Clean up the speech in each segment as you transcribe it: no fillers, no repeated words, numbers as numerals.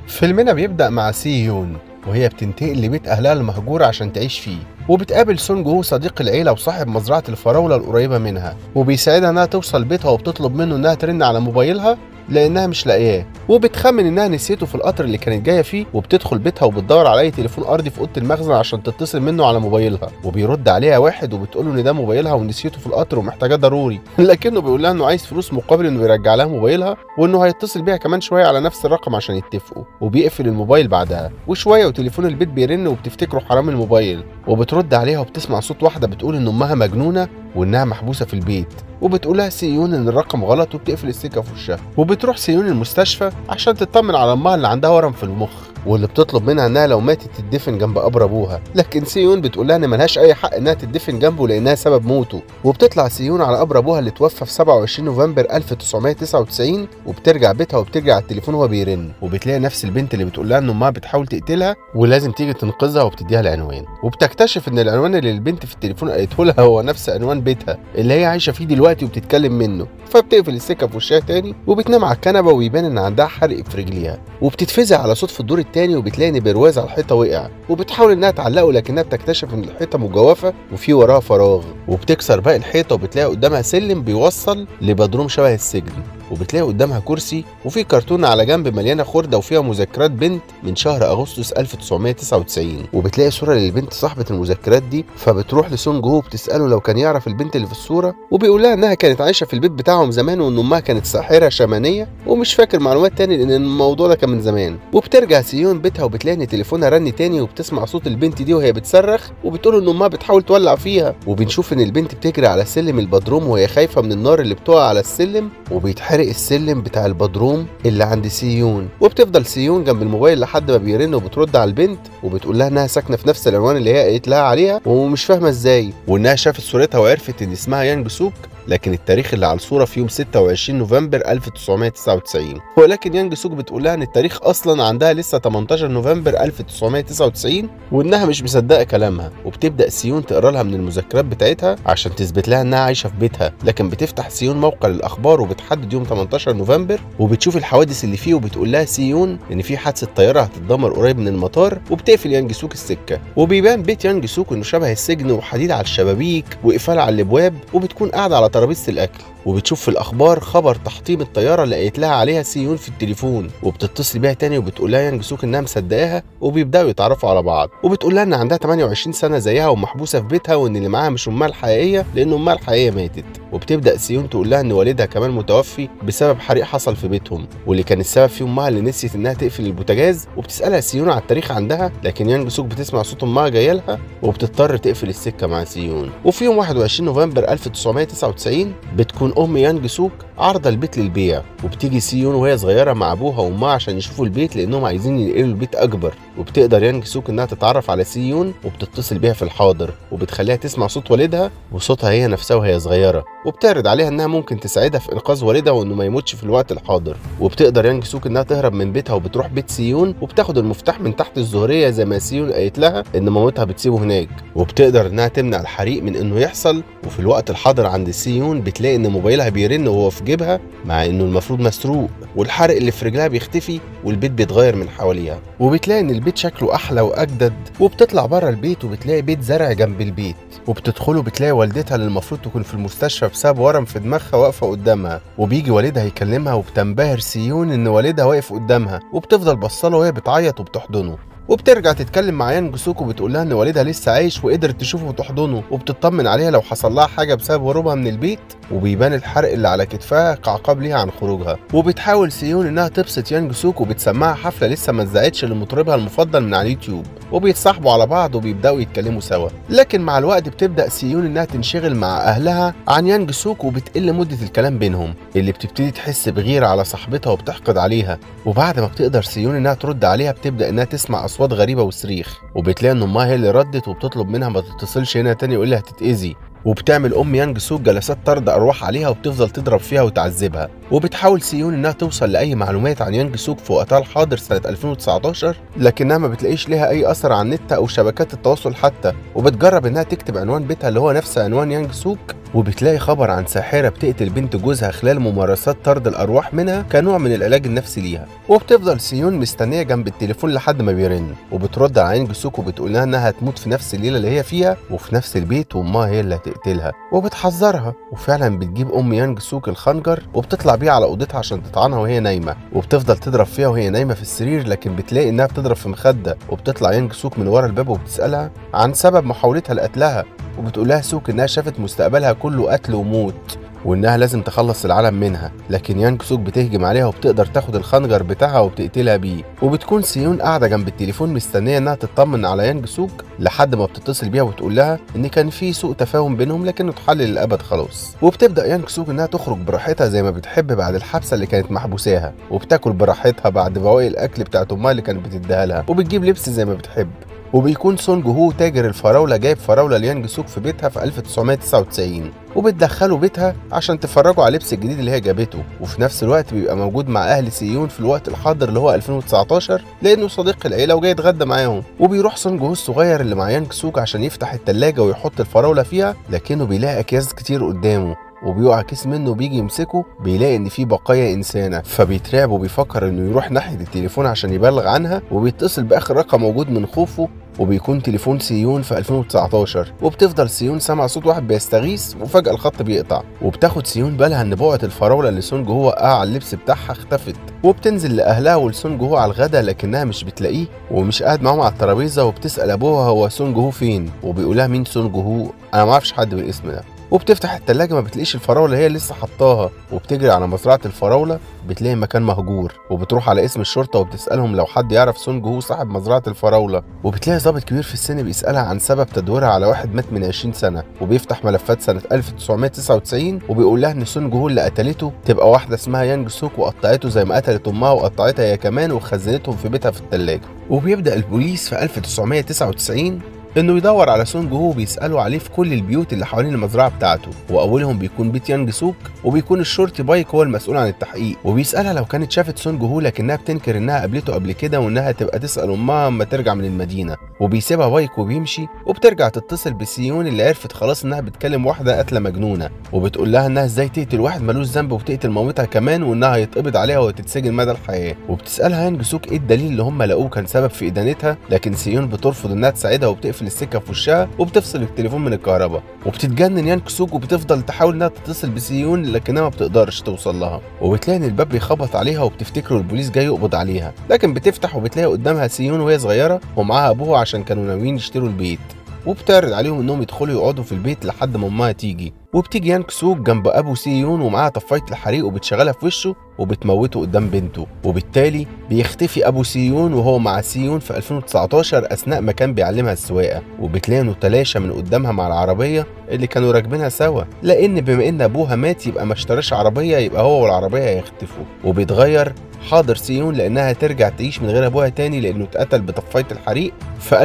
فيلمنا بيبدأ مع سي يون وهي بتنتقل لبيت أهلها المهجور عشان تعيش فيه، وبتقابل سونج هو صديق العيلة وصاحب مزرعة الفراولة القريبة منها، وبيساعدها إنها توصل بيتها وبتطلب منه إنها ترن على موبايلها لأنها مش لاقياه، وبتخمن إنها نسيته في القطر اللي كانت جاية فيه، وبتدخل بيتها وبتدور على أي تليفون أرضي في أوضة المخزن عشان تتصل منه على موبايلها، وبيرد عليها واحد وبتقوله إن ده موبايلها ونسيته في القطر ومحتاجاه ضروري، لكنه بيقول لها إنه عايز فلوس مقابل إنه يرجع لها موبايلها، وإنه هيتصل بيها كمان شوية على نفس الرقم عشان يتفقوا، وبيقفل الموبايل بعدها، وشوية وتليفون البيت بيرن وبتفتكره حرام الموبايل، وبترد عليها وبتسمع صوت واحدة بتقول إن أمها مجنونة وإنها محبوسة في البيت، وبتقولها سيون إن الرقم غلط وبتقفل السكة في وشها، وبتروح سيون المستشفى عشان تطمن على أمها اللي عندها ورم في المخ، واللي بتطلب منها انها لو ماتت تدفن جنب قبر ابوها، لكن سيون بتقول لها ان ملهاش اي حق انها تدفن جنبه لانها سبب موته، وبتطلع سيون على قبر ابوها اللي توفى في 27 نوفمبر 1999، وبترجع بيتها وبترجع التليفون وهو بيرن، وبتلاقي نفس البنت اللي بتقول لها ان امها بتحاول تقتلها ولازم تيجي تنقذها، وبتديها العنوان، وبتكتشف ان العنوان اللي البنت في التليفون قالته لها هو نفس عنوان بيتها اللي هي عايشه فيه دلوقتي وبتتكلم منه، فبتقفل السكه في وشها تاني وبتنام على الكنبه ويبان ان عندها حرق في رجليها، وبتتفزع على صوت في الدور التاني وبتلاقي ان برواز على الحيطه وقع، وبتحاول انها تعلقه لكنها بتكتشف ان الحيطه مجوفه وفي وراها فراغ، وبتكسر باقي الحيطه وبتلاقي قدامها سلم بيوصل لبدروم شبه السجن، وبتلاقي قدامها كرسي وفي كرتونه على جنب مليانه خرده وفيها مذكرات بنت من شهر اغسطس 1999، وبتلاقي صوره للبنت صاحبه المذكرات دي، فبتروح لسونج هو بتساله لو كان يعرف البنت اللي في الصوره، وبيقول لها انها كانت عايشه في البيت بتاعهم زمان وان امها كانت ساحره شمانيه، ومش فاكر معلومات تاني لان الموضوع ده كان من زمان، وبترجع سيون بيتها وبتلاقي ان تليفونها رن تاني وبتسمع صوت البنت دي وهي بتصرخ وبتقول ان امها بتحاول تولع فيها، وبنشوف ان البنت بتجري على سلم البدروم وهي خايفه من النار اللي بتقع على السلم، وبيتحرق السلم بتاع البدروم اللي عند سيون، وبتفضل سيون جنب الموبايل لحد ما بيرن وبترد على البنت وبتقول لها انها ساكنه في نفس العنوان اللي هي قالت لها عليها ومش فاهمه ازاي، وانها شافت صورتها وعرفت ان اسمها يانج سوك، لكن التاريخ اللي على الصوره في يوم 26 نوفمبر 1999، ولكن يانج سوك بتقول لها ان التاريخ اصلا عندها لسه 18 نوفمبر 1999 وانها مش مصدقه كلامها، وبتبدا سيون تقرا لها من المذكرات بتاعتها عشان تثبت لها انها عايشه في بيتها، لكن بتفتح سيون موقع الاخبار وبتحدد يوم 18 نوفمبر وبتشوف الحوادث اللي فيه، وبتقول لها سيون ان في حادثه طياره هتتدمر قريب من المطار، وبتقفل يانج سوك السكه، وبيبان بيت يانج سوك انه شبه السجن وحديد على الشبابيك وقفال على الابواب، وبتكون قاعده على ترابيزه الاكل، وبتشوف في الاخبار خبر تحطيم الطياره اللي قالت لها عليها سيون في التليفون، وبتتصل بيها تاني وبتقول لها يانج سوك انها مصدقاها، وبيبداوا يتعرفوا على بعض، وبتقول لها ان عندها 28 سنه زيها ومحبوسه في بيتها وان اللي معاها مش امها الحقيقيه لان امها الحقيقيه ماتت، وبتبدا سيون تقول لها ان والدها كمان متوفي بسبب حريق حصل في بيتهم، واللي كان السبب فيه امها اللي نسيت انها تقفل البوتاجاز، وبتسالها سيون على التاريخ عندها، لكن يانج سوك بتسمع صوت امها جايه لها وبتضطر تقفل السكه مع سيون، وفي يوم 21 نوفمبر 1999 بتكون ام يانج سوك عارضه البيت للبيع، وبتيجي سيون وهي صغيره مع ابوها وامها عشان يشوفوا البيت لانهم عايزين ينقلوا البيت اكبر، وبتقدر يانج سوك انها تتعرف على سيون وبتتصل بيها في الحاضر، وبتخليها تسمع صوت والدها وصوتها هي نفسها وهي صغيره، وبتعرض عليها انها ممكن تساعدها في انقاذ والدها وانه ما يموتش في الوقت الحاضر، وبتقدر يانج سوك انها تهرب من بيتها وبتروح بيت سيون وبتاخد المفتاح من تحت الزهريه زي ما سيون قالت لها ان مامتها بتسيبه هناك، وبتقدر انها تمنع الحريق من انه يحصل، وفي الوقت الحاضر عند سيون بتلاقي ان موبايلها بيرن وهو في جيبها مع انه المفروض مسروق، والحرق اللي في رجلها بيختفي والبيت بيتغير من حواليها، وبتلاقي ان البيت شكله احلى واجدد، وبتطلع بره البيت وبتلاقي بيت زرع جنب البيت، وبتدخله بتلاقي والدتها اللي المفروض تكون في المستشفى بسبب ورم في دماغها واقفه قدامها، وبيجي والدها يكلمها وبتنبهر سيون ان والدها واقف قدامها، وبتفضل بصله وهي بتعيط وبتحضنه، وبترجع تتكلم مع يانج سوك وبتقول لها ان والدها لسه عايش وقدرت تشوفه وتحضنه، وبتطمن عليها لو حصل لها حاجه بسبب هروبها من البيت، وبيبان الحرق اللي على كتفها كعقاب ليها عن خروجها، وبتحاول سيون انها تبسط يانج سوك وبتسمعها حفله لسه ما اتذاعتش لمطربها المفضل من على اليوتيوب، وبيتصاحبوا على بعض وبيبداوا يتكلموا سوا، لكن مع الوقت بتبدا سيون انها تنشغل مع اهلها عن يانج سوك وبتقل مده الكلام بينهم، اللي بتبتدي تحس بغيره على صاحبتها وبتحقد عليها، وبعد ما بتقدر سيون انها ترد عليها بتبدا انها تسمع اصوات غريبه وصريخ، وبتلاقي ان امها هي اللي ردت وبتطلب منها ما تتصلش هنا تاني وإلا هتتاذي، وبتعمل ام يانج سوك جلسات طرد ارواح عليها وبتفضل تضرب فيها وتعذبها، وبتحاول سيون انها توصل لاي معلومات عن يانج سوك في وقتها الحاضر سنه 2019 لكنها ما بتلاقيش ليها اي اثر على النت او شبكات التواصل حتى، وبتجرب انها تكتب عنوان بيتها اللي هو نفس عنوان يانج سوك وبتلاقي خبر عن ساحرة بتقتل بنت جوزها خلال ممارسات طرد الأرواح منها كنوع من العلاج النفسي ليها. وبتفضل سيون مستنية جنب التليفون لحد ما بيرن، وبترد على يانج سوك وبتقول لها إنها هتموت في نفس الليلة اللي هي فيها وفي نفس البيت، وأمها هي اللي هتقتلها، وبتحذرها. وفعلا بتجيب أم يانج سوك الخنجر وبتطلع بيه على أوضتها عشان تطعنها وهي نايمة، وبتفضل تضرب فيها وهي نايمة في السرير، لكن بتلاقي إنها بتضرب في مخدة. وبتطلع يانج سوك من ورا الباب وبتسألها عن سبب محاولتها لقتلها، وبتقول لها سوك إنها شافت مستقبلها كله قتل وموت وإنها لازم تخلص العالم منها. لكن يانج سوك بتهجم عليها وبتقدر تاخد الخنجر بتاعها وبتقتلها بيه. وبتكون سيون قاعدة جنب التليفون مستنية إنها تطمن على يانج سوك لحد ما بتتصل بيها وتقول لها إن كان في سوء تفاهم بينهم لكنه اتحل للأبد خلاص. وبتبدأ يانج سوك إنها تخرج براحتها زي ما بتحب بعد الحبسة اللي كانت محبوساها، وبتاكل براحتها بعد بواقي الأكل بتاعت أمها اللي كانت بتديها لها، وبتجيب لبس زي ما بتحب. وبيكون سونج هو تاجر الفراولة جايب فراولة ليانج سوك في بيتها في 1999، وبتدخله بيتها عشان تفرجوا على اللبس الجديد اللي هي جابته. وفي نفس الوقت بيبقى موجود مع اهل سيون في الوقت الحاضر اللي هو 2019 لانه صديق العيله وجاي يتغدى معاهم. وبيروح سونج هو الصغير اللي مع يانج سوك عشان يفتح التلاجة ويحط الفراولة فيها، لكنه بيلاقي اكياس كتير قدامه، وبيقع كيس منه وبيجي يمسكه بيلاقي ان فيه بقايا انسانه، فبيترعب وبيفكر انه يروح ناحيه التليفون عشان يبلغ عنها، وبيتصل باخر رقم موجود من خوفه، وبيكون تليفون سيون في 2019. وبتفضل سيون سامع صوت واحد بيستغيث، وفجأة الخط بيقطع، وبتاخد سيون بالها ان بقعة الفراولة اللي سونج هو وقع على اللبس بتاعها اختفت. وبتنزل لأهلها ولسونج هو على الغدا لكنها مش بتلاقيه ومش قاعد معاهم على الترابيزة، وبتسأل ابوها هو سونج هو فين، وبيقولها مين سونج هو؟ انا معرفش حد بالاسم ده. وبتفتح التلاجة ما بتلاقيش الفراولة هي لسه حطاها، وبتجري على مزرعة الفراولة بتلاقي مكان مهجور، وبتروح على اسم الشرطة وبتسألهم لو حد يعرف سونج هو صاحب مزرعة الفراولة. وبتلاقي ضابط كبير في السن بيسألها عن سبب تدويرها على واحد مات من 20 سنة، وبيفتح ملفات سنة 1999 وبيقول لها ان سونج هو اللي قتلته تبقى واحدة اسمها يانج سوك، وقطعته زي ما قتلت امها وقطعتها هي كمان وخزنتهم في بيتها في التلاجة. وبيبدأ البوليس في 1999 انه يدور على سونج هو، بيسالوا عليه في كل البيوت اللي حوالين المزرعه بتاعته، واولهم بيكون بيت يانج سوك، وبيكون الشرطي بايك هو المسؤول عن التحقيق. وبيسالها لو كانت شافت سونج هو، لكنها بتنكر انها قابلته قبل كده وانها تبقى تسال امها اما ترجع من المدينه. وبيسيبها بايك وبيمشي، وبترجع تتصل بسيون اللي عرفت خلاص انها بتكلم واحده قاتله مجنونه، وبتقول لها انها ازاي تقتل واحد ملوش ذنب وتقتل مامتها كمان، وانها هيتقبض عليها وتتسجن مدى الحياه. وبتسالها يانج سوك ايه الدليل اللي هم لقوه كان سبب في ادانتها، لكن سيون بترفض انها تساعدها وبتقفل السكه في وشها وبتفصل التليفون من الكهرباء. وبتتجنن يانج سوك وبتفضل تحاول انها تتصل بسيون لكنها ما بتقدرش توصل لها. وبتلاقي ان الباب بيخبط عليها وبتفتكر البوليس جاي يقبض عليها، لكن بتفتح وبتلاقي قدامها سيون وهي صغيره ومعاها ابوها عشان كانوا ناويين يشتروا البيت، وبتعرض عليهم انهم يدخلوا يقعدوا في البيت لحد ما امها تيجي. وبتيجي يانج سوك جنب ابو سيون ومعاها طفايه الحريق وبتشغلها في وشه وبتموته قدام بنته، وبالتالي بيختفي ابو سيون وهو مع سيون في 2019 اثناء ما كان بيعلمها السواقه. وبتلاقي انه تلاشى من قدامها مع العربيه اللي كانوا راكبينها سوا، لان بما ان ابوها مات يبقى ما اشتراش عربيه، يبقى هو والعربيه هيختفوا. وبيتغير حاضر سيون لانها ترجع تعيش من غير ابوها تاني لانه اتقتل بطفايه الحريق في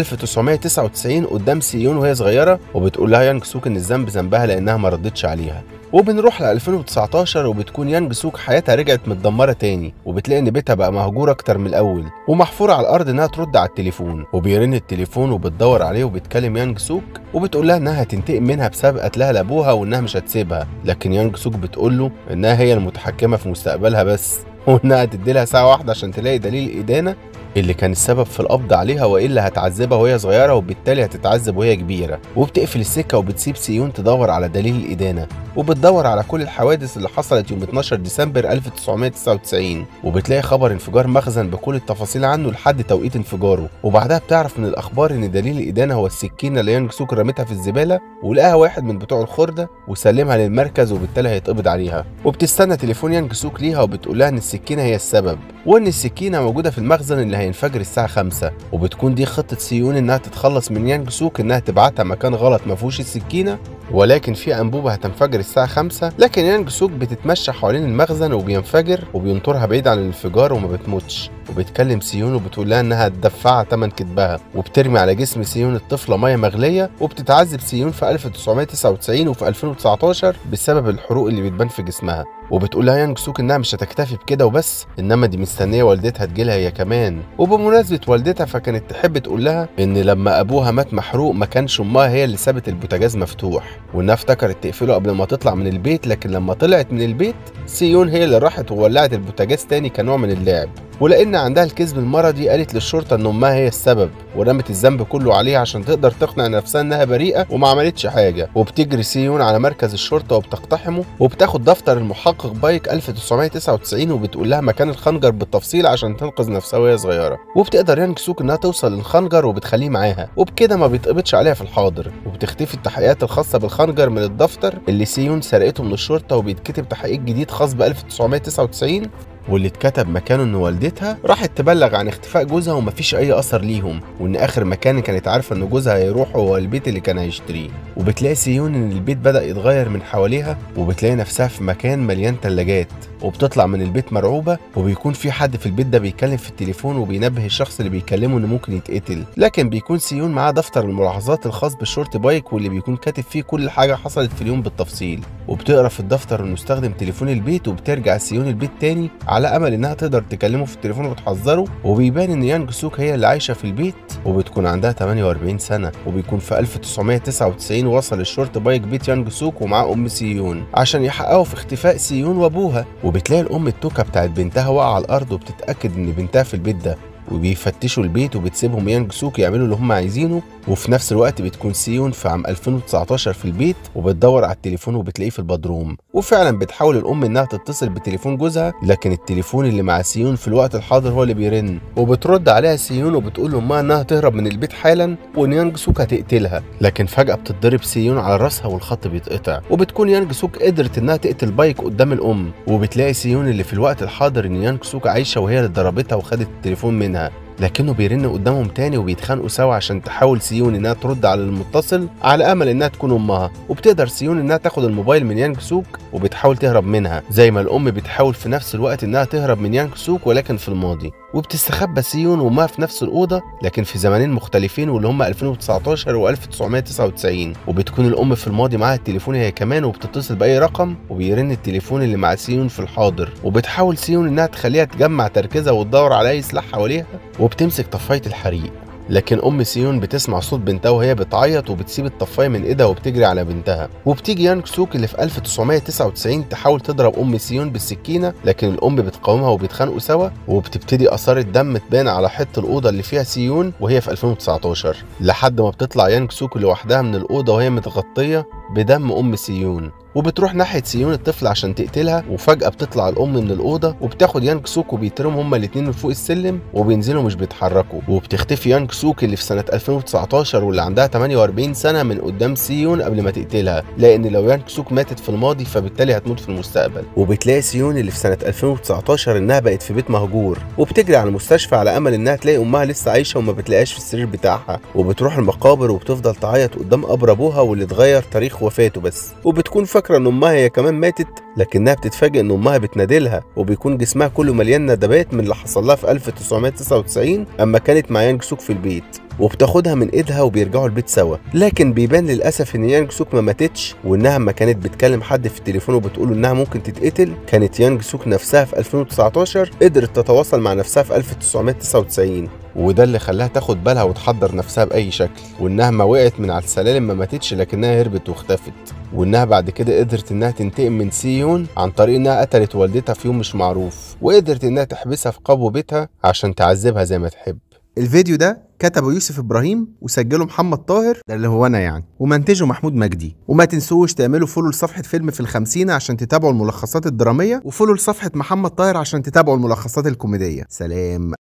1999 قدام سيون وهي صغيره، وبتقول لها يانج سوك ان الذنب ذنبها لانها ما ردتش عليها. وبنروح ل 2019 وبتكون يانج سوك حياتها رجعت متدمره تاني، وبتلاقي ان بيتها بقى مهجور اكتر من الاول ومحفوره على الارض انها ترد على التليفون. وبيرن التليفون وبتدور عليه وبتكلم يانج سوك وبتقول لها انها هتنتقم منها بسبب قتلها لابوها وانها مش هتسيبها، لكن يانج سوك بتقول له انها هي المتحكمه في مستقبلها بس، وانها هتدي لها ساعه واحده عشان تلاقي دليل الادانه اللي كان السبب في القبض عليها، والا هتعذبها وهي صغيره وبالتالي هتتعذب وهي كبيره. وبتقفل السكه وبتسيب سيون تدور على دليل الادانه، وبتدور على كل الحوادث اللي حصلت يوم 12 ديسمبر 1999، وبتلاقي خبر انفجار مخزن بكل التفاصيل عنه لحد توقيت انفجاره. وبعدها بتعرف من الاخبار ان دليل الادانه هو السكينه اللي يانج سوك رمتها في الزباله ولقاها واحد من بتوع الخرده وسلمها للمركز، وبالتالي هيتقبض عليها. وبتستنى تليفون يانج سوك ليها وبتقول لها ان السكينه هي السبب، وان السكينه موجوده في المخزن اللي هينفجر الساعه 5. وبتكون دي خطه سيون انها تتخلص من يانج سوك، انها تبعتها مكان غلط ما فيهوش السكينه ولكن في انبوبه هتنفجر الساعه 5، لكن يانج سوك بتتمشى حوالين المخزن وبينفجر وبينطرها بعيد عن الانفجار وما بتموتش. وبتكلم سيون وبتقول لها انها هتدفعها ثمن كدبها، وبترمي على جسم سيون الطفله ميه مغليه، وبتتعذب سيون في 1999 وفي 2019 بسبب الحروق اللي بتبان في جسمها. وبتقول لها يانج سوك انها مش هتكتفي بكده وبس، انما دي مستنيه والدتها تجيلها هي كمان. وبمناسبه والدتها فكانت تحب تقول لها ان لما ابوها مات محروق ما كانش امها هي اللي سابت البوتاجاز مفتوح، وانها افتكرت تقفله قبل ما تطلع من البيت، لكن لما طلعت من البيت سيون هي اللي راحت وولعت البوتاجاز تاني كنوع من اللعب. ولان عندها الكذب المرضي قالت للشرطه ان امها هي السبب، ورمت الذنب كله عليها عشان تقدر تقنع نفسها انها بريئه وما عملتش حاجه. وبتجري سيون على مركز الشرطه وبتقتحمه، وبتاخد دفتر المحقق بايك 1999 وبتقول لها مكان الخنجر بالتفصيل عشان تنقذ نفسها وهي صغيره. وبتقدر يانج سوك انها توصل للخنجر وبتخليه معاها، وبكده ما بيتقبضش عليها في الحاضر. وبتختفي التحقيقات الخاصه بالخنجر من الدفتر اللي سيون سرقته من الشرطه، وبيتكتب تحقيق جديد خاص ب 1999 واللي اتكتب مكانه ان والدتها راحت تبلغ عن اختفاء جوزها ومفيش اي اثر ليهم، وان اخر مكان كانت عارفه ان جوزها هيروح هو البيت اللي كان هيشتريه. وبتلاقي سيون ان البيت بدا يتغير من حواليها، وبتلاقي نفسها في مكان مليان ثلاجات، وبتطلع من البيت مرعوبه، وبيكون في حد في البيت ده بيتكلم في التليفون وبينبه الشخص اللي بيكلمه انه ممكن يتقتل. لكن بيكون سيون معاه دفتر الملاحظات الخاص بالشورت بايك واللي بيكون كاتب فيه كل حاجه حصلت في اليوم بالتفصيل. وبتقرا في الدفتر انه استخدم تليفون البيت، وبترجع سيون البيت تاني على امل انها تقدر تكلمه في التليفون وتحذره. وبيبان ان يانج سوك هي اللي عايشه في البيت، وبتكون عندها 48 سنه. وبيكون في 1999 وصل الشورت بايك بيت يانج سوك ومعاه ام سيون عشان يحققوا في اختفاء سيون وابوها. وبتلاقي الام التوكه بتاعت بنتها واقعه على الارض، وبتتاكد ان بنتها في البيت ده، وبيفتشوا البيت وبتسيبهم يانج سوك يعملوا اللي هم عايزينه. وفي نفس الوقت بتكون سيون في عام 2019 في البيت وبتدور على التليفون وبتلاقيه في البدروم. وفعلا بتحاول الام انها تتصل بتليفون جوزها، لكن التليفون اللي مع سيون في الوقت الحاضر هو اللي بيرن. وبترد عليها سيون وبتقول لامها انها تهرب من البيت حالا وان يانج سوك هتقتلها. لكن فجاه بتتضرب سيون على راسها والخط بيتقطع، وبتكون يانج سوك قدرت انها تقتل بايك قدام الام. وبتلاقي سيون اللي في الوقت الحاضر ان يانج سوك عايشه وهي اللي ضربتها وخدت التليفون منها، لكنه بيرن قدامهم تاني وبيتخانقوا سوا عشان تحاول سيون انها ترد على المتصل على امل انها تكون امها. وبتقدر سيون انها تاخد الموبايل من يانج سوك وبتحاول تهرب منها، زي ما الام بتحاول في نفس الوقت انها تهرب من يانج سوك ولكن في الماضي. وبتستخبى سيون وامها في نفس الاوضه لكن في زمانين مختلفين واللي هم 2019 و1999. وبتكون الام في الماضي معاها التليفون هي كمان، وبتتصل باي رقم وبيرن التليفون اللي مع سيون في الحاضر. وبتحاول سيون انها تخليها تجمع تركيزها وتدور على اي سلاح حواليها، وبتمسك طفايه الحريق. لكن ام سيون بتسمع صوت بنتها وهي بتعيط وبتسيب الطفايه من ايدها وبتجري على بنتها. وبتيجي يانج سوك اللي في 1999 تحاول تضرب ام سيون بالسكينه، لكن الام بتقاومها وبيتخانقوا سوا، وبتبتدي اثار الدم تبان على حيط الاوضه اللي فيها سيون وهي في 2019، لحد ما بتطلع يانج سوك لوحدها من الاوضه وهي متغطيه بدم ام سيون. وبتروح ناحيه سيون الطفل عشان تقتلها، وفجاه بتطلع الام من الاوضه وبتاخد يانج سوك وبيطيرهم هما الاثنين من فوق السلم وبينزلوا مش بيتحركوا. وبتختفي يانج سوك اللي في سنه 2019 واللي عندها 48 سنه من قدام سيون قبل ما تقتلها، لان لو يانج سوك ماتت في الماضي فبالتالي هتموت في المستقبل. وبتلاقي سيون اللي في سنه 2019 انها بقت في بيت مهجور، وبتجري على المستشفى على امل انها تلاقي امها لسه عايشه وما بتلاقيهاش في السرير بتاعها. وبتروح المقابر وبتفضل تعيط قدام قبر ابوها واللي اتغير تاريخ وفاته بس، وبتكون فاكره ان امها هي كمان ماتت، لكنها بتتفاجئ ان امها بتنادلها وبيكون جسمها كله مليان ندبات من اللي حصل لها في 1999 اما كانت مع يانج سوك في البيت. وبتاخدها من ايدها وبيرجعوا البيت سوا، لكن بيبان للاسف ان يانج سوك ما ماتتش، وانها اما كانت بتكلم حد في التليفون وبتقول انها ممكن تتقتل كانت يانج سوك نفسها في 2019 قدرت تتواصل مع نفسها في 1999، وده اللي خلاها تاخد بالها وتحضر نفسها باي شكل. وانها ما وقعت من على السلالم ما ماتتش لكنها هربت واختفت. وانها بعد كده قدرت انها تنتقم من سيون عن طريق انها قتلت والدتها في يوم مش معروف، وقدرت انها تحبسها في قبو بيتها عشان تعذبها زي ما تحب. الفيديو ده كتبه يوسف ابراهيم وسجله محمد طاهر، ده اللي هو انا يعني، ومنتجه محمود مجدي. وما تنسوش تعملوا فولو لصفحه فيلم في الخمسين عشان تتابعوا الملخصات الدراميه، وفولو لصفحه محمد طاهر عشان تتابعوا الملخصات الكوميديه. سلام.